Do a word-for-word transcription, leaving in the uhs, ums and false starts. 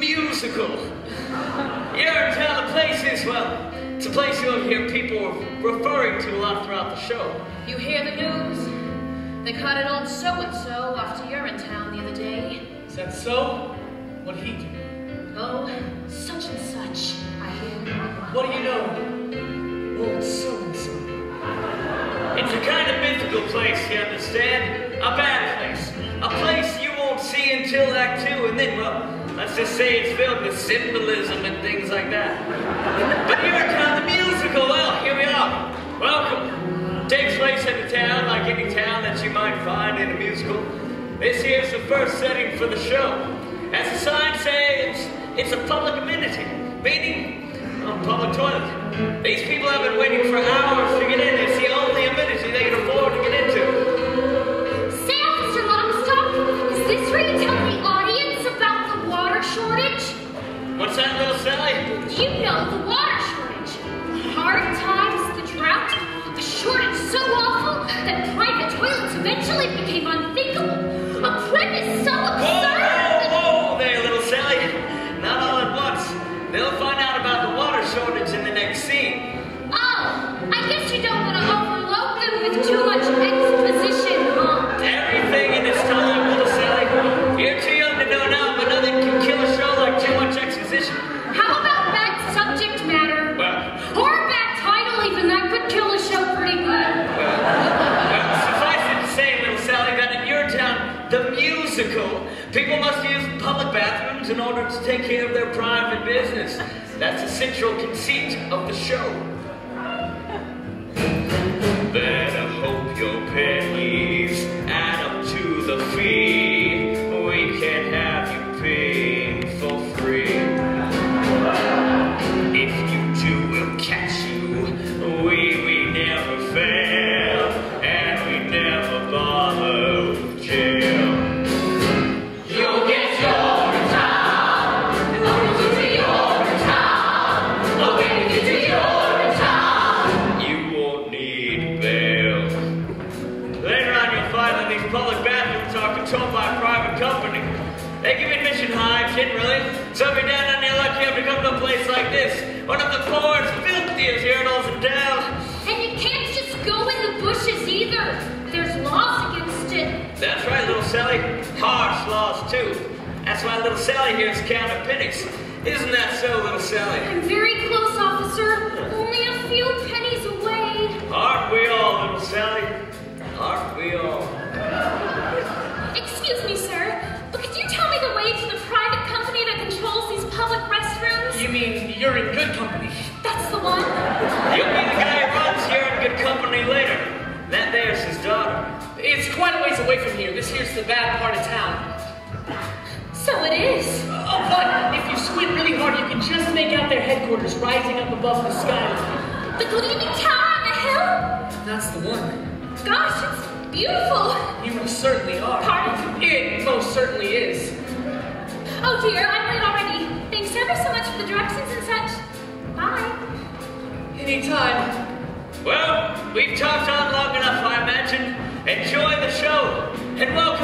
musical. Urinetown, the place is, well, it's a place you'll hear people referring to a lot throughout the show. You hear the news? They caught an old so-and-so off to Urinetown the other day. Is that so? What'd he do? Oh, such and such, I hear. What do you know? Old so-and-so. It's a kind of mythical place, you understand? A bad place. A place you won't see until Act Two, and then, well, let's just say it's filled with symbolism and things like that. But Urinetown, the musical, well, here we are. Welcome. Takes place in a town like any town that you might find in a musical. This here's the first setting for the show. As the sign says, it's a public amenity, meaning a public toilet. These people have been waiting for hours to get in. It's the only amenity they can afford to get into. Say, Officer Lockstock, is this where you tell the audience about the water shortage? What's that, little Sally? You know, the water shortage. Hard times, the drought, a shortage so awful that private toilets eventually became unthinkable. A premise so absurd. Whoa, whoa, whoa there, little Sally. Not all at once. They'll find out about the water shortage in the next scene. Oh, I guess you don't want to overload them with too much exposition, huh? Everything in its time, little Sally. You're too young to know now, but nothing can kill a show like too much exposition. How about bad subject matter? Well, or a bad title even, that could kill a show pretty good. Well, well suffice it to say, little Sally, that in your town, the musical, people must use public bathrooms in order to take care of their private business. That's the central conceit of the show. Better hope your pennies add up to the fee. We can't have you paying for free. If you do, we'll catch you. We, we never fail, and we never bother with jail. You'll get your town, and when you get to your town, and when you get to your town, you won't need bail. Later on, you'll find that these public bathrooms are controlled by a private company. They give admission high, generally, so if you're down on your luck, you have to come to a place like this, one of the poorest, filthiest urinals in town. And you can't just go in the bushes either. There's laws against it. That's right, little Sally. Harsh laws, too. That's why little Sally here is counting pennies. Isn't that so, little Sally? I'm very close, officer. Only a few pennies away. Aren't we all, little Sally? Aren't we all? Excuse me, sir, but could you tell me the way to the private company that controls these public restrooms? You mean you're in good company? That's the one. You'll be the guy who runs here in good company later. That there's his daughter. It's quite a ways away from here. This here's the bad part of town. So it is. Oh, but if you squint really hard, you can just make out their headquarters rising up above the sky. The gleaming tower on the hill? That's the one. Gosh, it's beautiful. You most certainly are. Pardon? It most certainly is. Oh dear, I'm late already. Thanks ever so much for the directions and such. Bye. Anytime. Well, we've talked on long enough, I imagine. Enjoy the show, and welcome